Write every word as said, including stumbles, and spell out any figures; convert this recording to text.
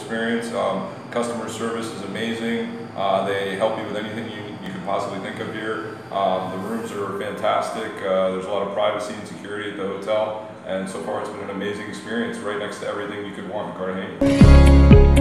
experience. Um, customer service is amazing. Uh, they help you with anything you, you could possibly think of here. Um, the rooms are fantastic. Uh, there's a lot of privacy and security at the hotel, and so far it's been an amazing experience right next to everything you could want in Cartagena.